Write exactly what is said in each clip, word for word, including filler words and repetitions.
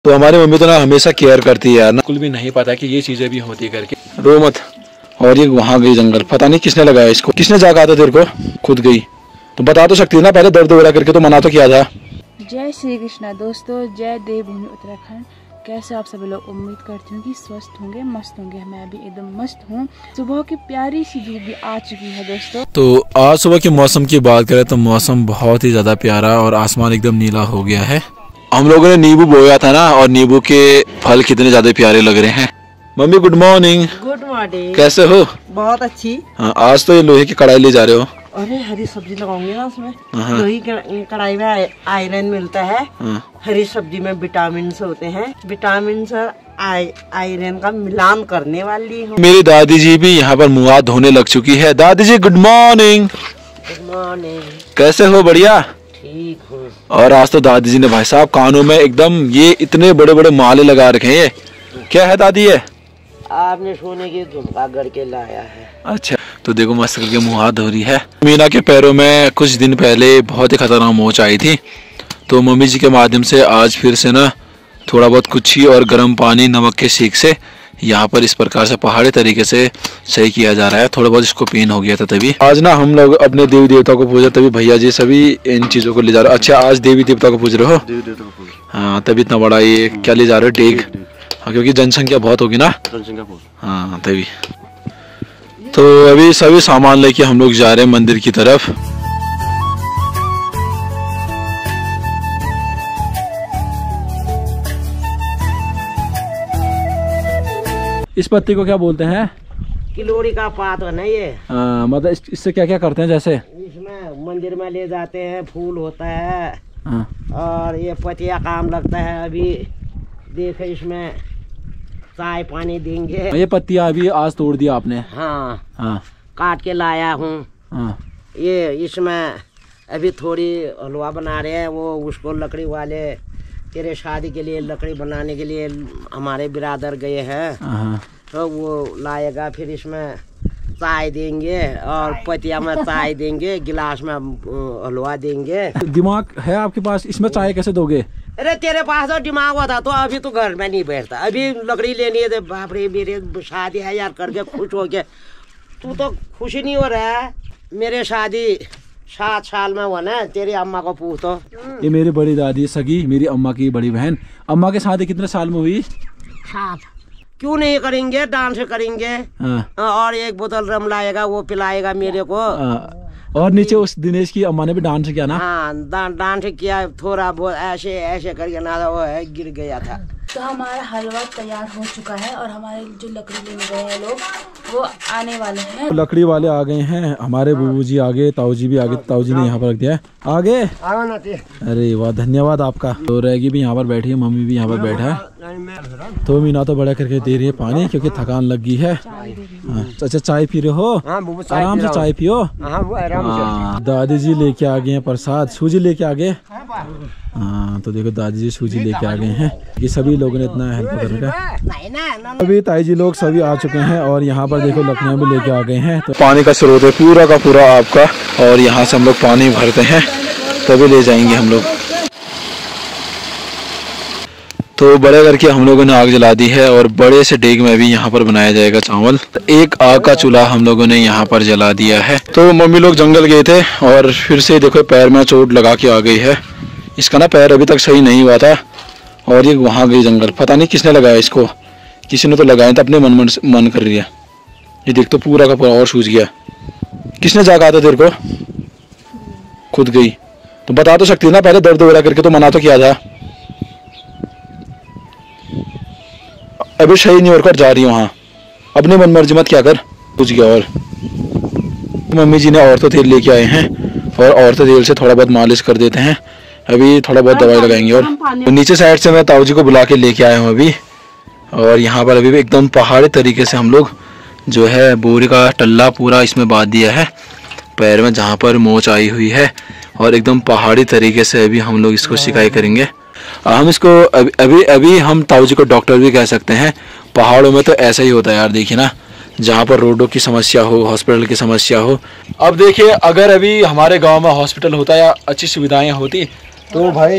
तो हमारी मम्मी तो ना हमेशा केयर करती है यार ना, बिल्कुल भी नहीं पता कि ये चीजें भी होती करके। रो मत। और ये वहाँ गई जंगल, पता नहीं किसने लगाया इसको, किसने जागा था तेरे को, खुद गई तो बता तो सकती है ना, पहले दर्द वगैरह करके तो मना तो किया था। जय श्री कृष्णा दोस्तों, जय देवभूमि उत्तराखंड। कैसे आप सभी लोग, उम्मीद करती हूँ कि स्वस्थ होंगे, मस्त होंगे। मैं भी एकदम मस्त हूँ। सुबह की प्यारी सी धूप भी आ चुकी है दोस्तों। तो आज सुबह के मौसम की बात करें तो मौसम बहुत ही ज्यादा प्यारा और आसमान एकदम नीला हो गया है। हम लोगों ने नींबू बोया था ना, और नींबू के फल कितने ज्यादा प्यारे लग रहे हैं। Mummy good morning. Good morning. कैसे हो? बहुत अच्छी। हाँ, आज तो ये लोहे की कढ़ाई ले जा रहे हो। अरे हरी सब्जी लगाऊंगी ना उसमें। लोहे की कढ़ाई में आयरन मिलता है। हरी सब्जी में विटामिन होते हैं, विटामिन आयरन का मिलान करने वाली हूँ। मेरी दादी जी भी यहाँ पर मुँह हाथ धोने लग चुकी है। दादी जी गुड मॉर्निंग। Good morning. कैसे हो? बढ़िया, ठीक हूँ। और आज तो दादी जी ने भाई साहब कानों में एकदम ये इतने बड़े बड़े माले लगा रखे हैं। क्या है दादी? ये आपने सोने की झुमका करके लाया है। अच्छा, तो देखो मस्त करके मुँह हाथ धो रही है। मीना के पैरों में कुछ दिन पहले बहुत ही खतरनाक मोच आई थी, तो मम्मी जी के माध्यम से आज फिर से ना थोड़ा बहुत कुछी और गर्म पानी नमक के सीख से यहाँ पर इस प्रकार से पहाड़ी तरीके से सही किया जा रहा है। थोड़ा बहुत इसको पेन हो गया था, तभी आज ना हम लोग अपने देवी देवता को पूजा, तभी भैया जी सभी इन चीजों को ले जा रहे हो। अच्छा, आज देवी देवता को पूज रहे हो? देवी देवता को पूज। हाँ, तभी इतना बड़ा ये क्या ले जा रहे हो? डेग। हाँ, क्योंकि जनसंख्या बहुत होगी ना। जनसंख्या बहुत। हाँ, तभी। तो अभी सभी सामान लेके हम लोग जा रहे हैं मंदिर की तरफ। इस पत्ती को क्या बोलते हैं? किलोरी का पात है ना ये। आ, मतलब इस, इससे क्या क्या करते हैं? जैसे इसमें मंदिर में ले जाते हैं, फूल होता है। हाँ। और ये पतिया काम लगता है। अभी देखे इसमें चाय पानी देंगे। ये पत्तियां अभी आज तोड़ दिया आपने? हाँ हाँ, काट के लाया हूँ। हाँ। ये इसमें अभी थोड़ी हलवा बना रहे हैं। वो उसको लकड़ी वाले तेरे शादी के लिए लकड़ी बनाने के लिए हमारे बिरादर गए हैं, तो वो लाएगा। फिर इसमें चाय देंगे और पतिया में चाय देंगे, गिलास में हलवा देंगे। दिमाग है आपके पास, इसमें चाय कैसे दोगे? अरे तेरे पास तो दिमाग होता तो अभी तो घर में नहीं बैठता। अभी लकड़ी लेनी है तो बाप रे, मेरे शादी है यार करके खुश हो गया। तू तो खुश ही नहीं हो रहा है। मेरे शादी सात साल में हुआ ना, तेरी अम्मा को पूछो। ये मेरी बड़ी दादी सगी, मेरी अम्मा की बड़ी बहन। अम्मा के शादी कितने साल में हुई? सात। क्यों नहीं करेंगे, डांस करेंगे। हाँ। और एक बोतल रम लाएगा, वो पिलाएगा मेरे को। आ, और नीचे उस दिनेश की अम्मा ने भी डांस किया ना? हाँ, डांस किया थोड़ा बहुत, ऐसे ऐसे करके ना वो है गिर गया था। तो हमारा हलवा तैयार हो चुका है और हमारे जो लकड़ी लेने गए हैं लोग, वो आने वाले हैं। लकड़ी वाले आ गए हैं। हमारे बूबू जी आगे, ताऊ जी भी आगे। ताऊ जी ने यहाँ पर रख दिया है आगे। अरे वाह, धन्यवाद आपका। तो रैगी भी यहाँ पर बैठी है, मम्मी भी यहाँ पर बैठा है। तो मीना तो बड़ा करके दे रही है पानी, क्योंकि थकान लग गई है। अच्छा, चाय पी रहे हो? आराम से चाय पियो। दादी जी लेके आ गए हैं प्रसाद, सूजी लेके आ गए। हाँ, तो देखो दादी जी सूजी लेके आ गए हैं। ये सभी लोगों ने इतना हेल्प कर रखा। अभी ताई जी लोग सभी आ चुके हैं और यहाँ पर देखो लकड़ियाँ भी लेके आ गए हैं। तो पानी का स्रोत है पूरा का पूरा आपका, और यहाँ से हम लोग पानी भरते हैं तभी ले जाएंगे हम लोग। तो बड़े करके हम लोगों ने आग जला दी है और बड़े से डेग में भी यहाँ पर बनाया जाएगा चावल। तो एक आग का चूल्हा हम लोगों ने यहाँ पर जला दिया है। तो मम्मी लोग जंगल गए थे और फिर से देखो पैर में चोट लगा के आ गई है। इसका ना पैर अभी तक सही नहीं हुआ था, और ये वहाँ गई जंगल। पता नहीं किसने लगाया इसको, किसी ने तो लगाया था, अपने मन मन मन कर रही है। ये देख तो पूरा का पूरा और सूज गया। किसने जागा था तेरे को, खुद गई तो बता तो सकती है ना, पहले दर्द वगैरह करके तो मना तो किया था। अभी सही नहीं होकर जा रही वहाँ, अपने मन मर्जी मत क्या कर, सूज गया। और मम्मी जी ने औरतों तेल लेके आए हैं और औरतों तेल से थोड़ा बहुत मालिश कर देते हैं। अभी थोड़ा बहुत दवाई लगाएंगे। और नीचे साइड से मैं ताऊ जी को बुला के लेके आया हूँ अभी। और यहाँ पर अभी भी एकदम पहाड़ी तरीके से हम लोग जो है बोरी का टल्ला पूरा इसमें बांध दिया है पैर में, जहाँ पर मोच आई हुई है। और एकदम पहाड़ी तरीके से अभी हम लोग इसको सिकाई करेंगे। हम इसको अभी अभी अभी हम ताऊ जी को डॉक्टर भी कह सकते हैं। पहाड़ों में तो ऐसा ही होता है यार, देखिए ना, जहाँ पर रोडों की समस्या हो, हॉस्पिटल की समस्या हो। अब देखिए, अगर अभी हमारे गांव में हॉस्पिटल होता या अच्छी सुविधाएं होती तो भाई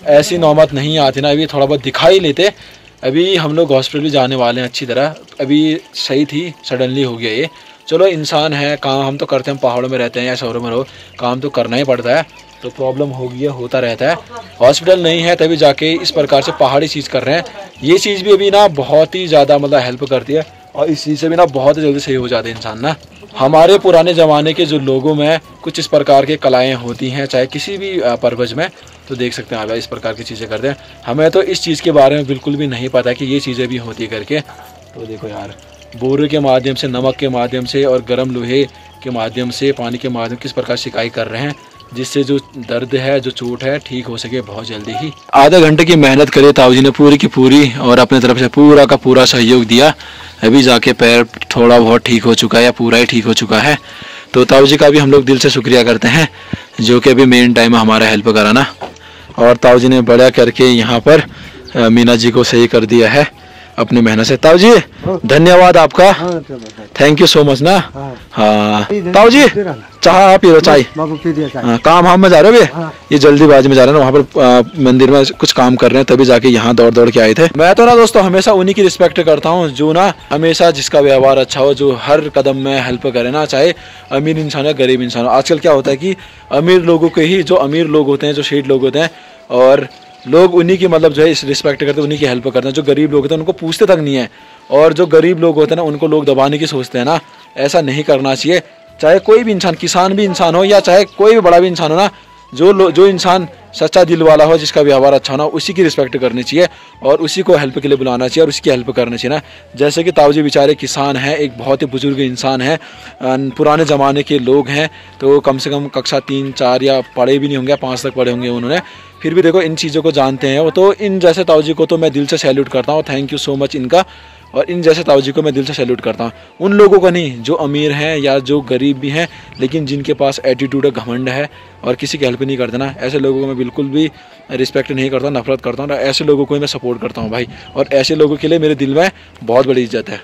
ऐसी नौबत नहीं आती ना, अभी थोड़ा बहुत दिखाई लेते। अभी हम लोग हॉस्पिटल भी जाने वाले हैं अच्छी तरह, अभी सही थी, सडनली हो गया ये। चलो इंसान है, काम हम तो करते हैं, पहाड़ों में रहते हैं या शहरों में रहो, काम तो करना ही पड़ता है, तो प्रॉब्लम हो गई है, होता रहता है। हॉस्पिटल नहीं है तभी जाके इस प्रकार से पहाड़ी चीज़ कर रहे हैं। ये चीज़ भी अभी ना बहुत ही ज़्यादा मतलब हेल्प करती है, और इस चीज़ से भी ना बहुत जल्दी सही हो जाते हैं इंसान ना। हमारे पुराने ज़माने के जो लोगों में कुछ इस प्रकार के कलाएँ होती हैं, चाहे किसी भी पर्पज़ में, तो देख सकते हैं आप इस प्रकार की चीज़ें करते हैं। हमें तो इस चीज़ के बारे में बिल्कुल भी नहीं पता कि ये चीज़ें भी होती करके। तो देखो यार, बोरे के माध्यम से, नमक के माध्यम से और गर्म लोहे के माध्यम से, पानी के माध्यम किस प्रकार सिकाई कर रहे हैं, जिससे जो दर्द है, जो चोट है, ठीक हो सके बहुत जल्दी ही। आधा घंटे की मेहनत करे ताऊ जी ने पूरी की पूरी, और अपने तरफ से पूरा का पूरा सहयोग दिया। अभी जाके पैर थोड़ा बहुत ठीक हो चुका है, या पूरा ही ठीक हो चुका है। तो ताऊ जी का भी हम लोग दिल से शुक्रिया करते हैं, जो कि अभी मेन टाइम है हमारा हेल्प कराना। और ताऊ जी ने बड़ा करके यहाँ पर मीना जी को सही कर दिया है अपनी मेहनत से। ताऊ जी धन्यवाद आपका, थैंक यू सो मच ना। हाँ ताऊ जी, चाह पी लो, चाय। हाँ, काम हम में जा रहे हो, ये जल्दीबाजी में जा रहे हैं, वहाँ पर आ, मंदिर में कुछ काम कर रहे हैं, तभी जाके यहाँ दौड़ दौड़ के आए थे। मैं तो ना दोस्तों हमेशा उन्हीं की रिस्पेक्ट करता हूँ, जो ना हमेशा जिसका व्यवहार अच्छा हो, जो हर कदम में हेल्प करे ना, चाहे अमीर इंसान हो गरीब इंसान हो। आजकल क्या होता है कि अमीर लोगों के ही, जो अमीर लोग होते हैं, जो शेठ लोग होते हैं, और लोग उन्हीं की मतलब जो है इस रिस्पेक्ट करते हैं, उन्हीं की हेल्प करते हैं। जो गरीब लोग होते हैं उनको पूछते तक नहीं है, और जो गरीब लोग होते हैं ना उनको लोग दबाने की सोचते हैं ना, ऐसा नहीं करना चाहिए। चाहे कोई भी इंसान, किसान भी इंसान हो या चाहे कोई भी बड़ा भी इंसान हो ना, जो जो इंसान सच्चा दिल वाला हो, जिसका व्यवहार अच्छा ना, उसी की रिस्पेक्ट करनी चाहिए और उसी को हेल्प के लिए बुलाना चाहिए और उसकी हेल्प करनी चाहिए ना। जैसे कि ताऊ जी बेचारे किसान हैं, एक बहुत ही बुजुर्ग इंसान है, पुराने ज़माने के लोग हैं, तो कम से कम कक्षा तीन चार या पढ़े भी नहीं होंगे, पाँच तक पढ़े होंगे उन्होंने, फिर भी देखो इन चीज़ों को जानते हैं वो। तो इन जैसे ताऊ जी को तो मैं दिल से सैल्यूट करता हूँ, थैंक यू सो मच इनका। और इन जैसे ताऊ जी को मैं दिल से सैल्यूट करता हूँ। उन लोगों को नहीं जो अमीर हैं या जो गरीब भी हैं, लेकिन जिनके पास एटीट्यूड है, घमंड है और किसी की हेल्प नहीं करते ना, ऐसे लोगों को मैं बिल्कुल भी रिस्पेक्ट नहीं करता, नफरत करता हूँ। ऐसे लोगों को ही मैं सपोर्ट करता हूँ भाई, और ऐसे लोगों के लिए मेरे दिल में बहुत बड़ी इज्जत है।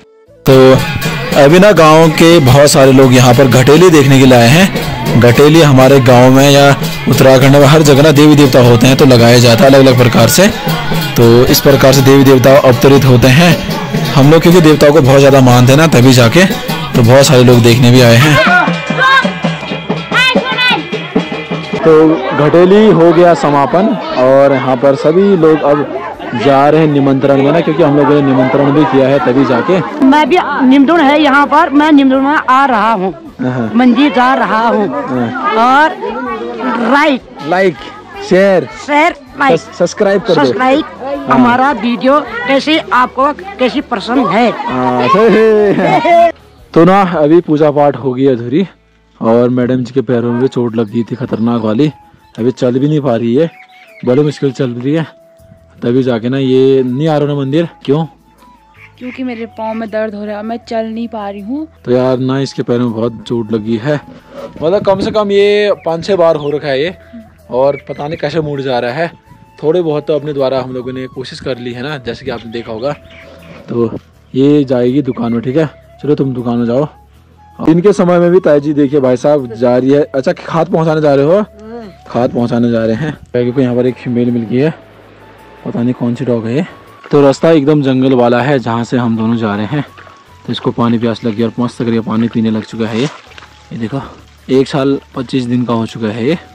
तो अभी ना गाँव के बहुत सारे लोग यहाँ पर घटेली देखने के लिए आए हैं। घटेली हमारे गाँव में या उत्तराखंड में हर जगह ना देवी देवता होते हैं, तो लगाया जाता है अलग अलग प्रकार से। तो इस प्रकार से देवी देवता अवतरित होते हैं। हम लोग क्योंकि देवताओं को बहुत ज़्यादा मानते हैं ना, तभी जाके तो बहुत सारे लोग देखने भी आए हैं। तो घटेली हो गया समापन, और यहाँ पर सभी लोग अब जा रहे हैं निमंत्रण में ना, क्योंकि हम लोगों ने निमंत्रण भी किया है, तभी जाके। मैं भी निमंत्रण है यहाँ पर, मैं निमंत्रण में आ रहा हूँ, मंदिर जा रहा हूँ। और like like share share like subscribe कर दो। सब्सक्राइब हमारा वीडियो कैसे आपको कैसी पसंद है। तो ना अभी पूजा पाठ हो गई अधूरी, और मैडम जी के पैरों में भी चोट लग गई थी खतरनाक वाली, अभी चल भी नहीं पा रही है, बड़ी मुश्किल चल रही है। तभी जाके ना ये नहीं आ रहा ना मंदिर। क्यों? क्योंकि मेरे पाँव में दर्द हो रहा है, मैं चल नहीं पा रही हूँ। तो यार ना इसके पैरों में बहुत चोट लगी है, मतलब कम से कम ये पाँच छः बार हो रखा है ये, और पता नहीं कैसे मुड़ जा रहा है। थोड़े बहुत तो अपने द्वारा हम लोगों ने कोशिश कर ली है ना, जैसे कि आपने देखा होगा। तो ये जाएगी दुकान में, ठीक है, चलो तुम दुकान में जाओ। इनके समय में भी ताई जी देखिए भाई साहब जा रही है। अच्छा खाद पहुंचाने जा रहे हो? खाद पहुंचाने जा रहे हैं, क्योंकि यहाँ पर एक फीमेल मिल गई है, पता नहीं कौन सी डॉग है ये। तो रास्ता एकदम जंगल वाला है जहाँ से हम दोनों जा रहे हैं। तो इसको पानी प्यास लगी और मस्त करिए पानी पीने लग चुका है ये ये देखो, एक साल पच्चीस दिन का हो चुका है ये।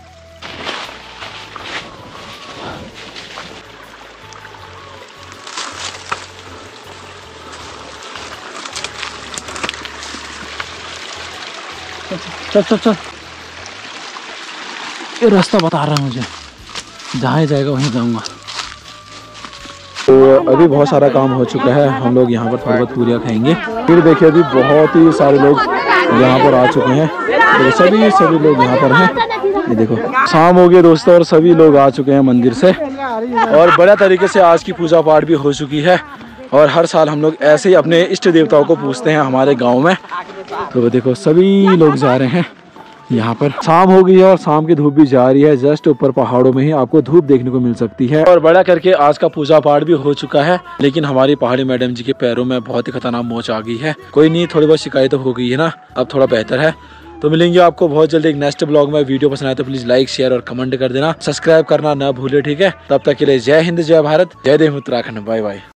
चल चल चल, ये रास्ता बता रहा है मुझे, जहाँ जाएगा वहीं जाऊँगा। तो अभी बहुत सारा काम हो चुका है, हम लोग यहाँ पर थोड़ा बहुत पूरियाँ खाएंगे। फिर देखिए अभी बहुत ही सारे लोग यहाँ पर आ चुके हैं, तो सभी सभी लोग यहाँ पर हैं। ये देखो शाम हो गई दोस्तों, और सभी लोग आ चुके हैं मंदिर से, और बड़ा तरीके से आज की पूजा पाठ भी हो चुकी है। और हर साल हम लोग ऐसे ही अपने इष्ट देवताओं को पूछते हैं हमारे गाँव में। तो देखो सभी लोग जा रहे हैं यहाँ पर। शाम हो गई है और शाम की धूप भी जा रही है, जस्ट ऊपर पहाड़ों में ही आपको धूप देखने को मिल सकती है। और बड़ा करके आज का पूजा पाठ भी हो चुका है, लेकिन हमारी पहाड़ी मैडम जी के पैरों में बहुत ही खतरनाक मोच आ गई है। कोई नहीं, थोड़ी बहुत शिकायत हो गई है ना, अब थोड़ा बेहतर है। तो मिलेंगे आपको बहुत जल्दी एक नेक्स्ट ब्लॉग में। वीडियो पसंद आए तो प्लीज लाइक शेयर और कमेंट कर देना, सब्सक्राइब करना ना भूले, ठीक है। तब तक के लिए जय हिंद, जय भारत, जय देव उत्तराखंड, बाय बाय।